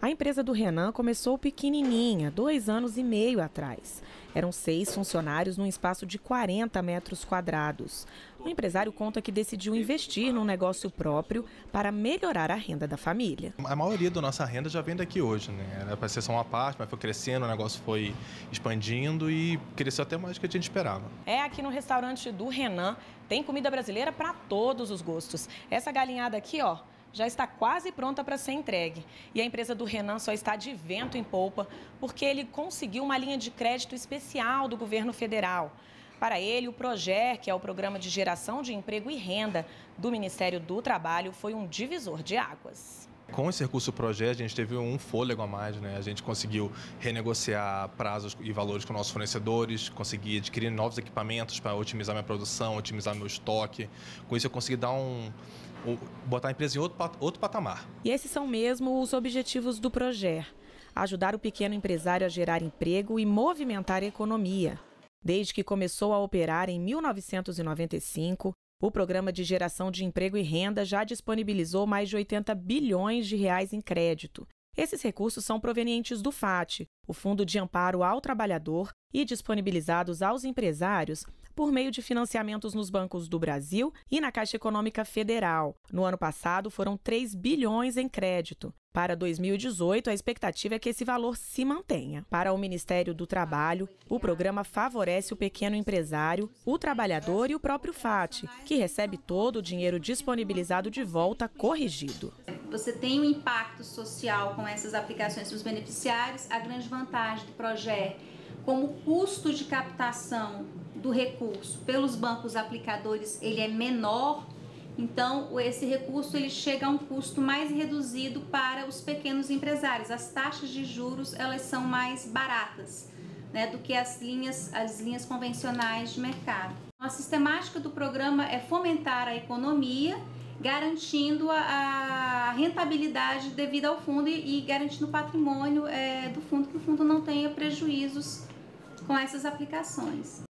A empresa do Renan começou pequenininha, 2 anos e meio atrás. Eram 6 funcionários num espaço de 40 metros quadrados. O empresário conta que decidiu investir num negócio próprio para melhorar a renda da família. A maioria da nossa renda já vem daqui hoje, né? Era para ser só uma parte, mas foi crescendo, o negócio foi expandindo e cresceu até mais do que a gente esperava. Aqui no restaurante do Renan tem comida brasileira para todos os gostos. Essa galinhada aqui, ó, já está quase pronta para ser entregue. E a empresa do Renan só está de vento em polpa porque ele conseguiu uma linha de crédito especial do governo federal. Para ele, o PROGER, que é o Programa de Geração de Emprego e Renda do Ministério do Trabalho, foi um divisor de águas. Com esse recurso PROGER, a gente teve um fôlego a mais, né? A gente conseguiu renegociar prazos e valores com nossos fornecedores, consegui adquirir novos equipamentos para otimizar minha produção, otimizar meu estoque. Com isso, eu consegui botar a empresa em outro patamar. E esses são mesmo os objetivos do PROGER: ajudar o pequeno empresário a gerar emprego e movimentar a economia. Desde que começou a operar em 1995, o Programa de Geração de Emprego e Renda já disponibilizou mais de 80 bilhões de reais em crédito. Esses recursos são provenientes do FAT, o Fundo de Amparo ao Trabalhador, e disponibilizados aos empresários por meio de financiamentos nos bancos do Brasil e na Caixa Econômica Federal. No ano passado, foram 3 bilhões em crédito. Para 2018, a expectativa é que esse valor se mantenha. Para o Ministério do Trabalho, o programa favorece o pequeno empresário, o trabalhador e o próprio FAT, que recebe todo o dinheiro disponibilizado de volta corrigido. Você tem um impacto social com essas aplicações para os beneficiários. A grande vantagem do PROGER, como o custo de captação do recurso pelos bancos aplicadores ele é menor, então esse recurso ele chega a um custo mais reduzido para os pequenos empresários. As taxas de juros elas são mais baratas, né, do que as linhas convencionais de mercado. A sistemática do programa é fomentar a economia, garantindo a rentabilidade devida ao fundo e garantindo o patrimônio do fundo, que o fundo não tenha prejuízos com essas aplicações.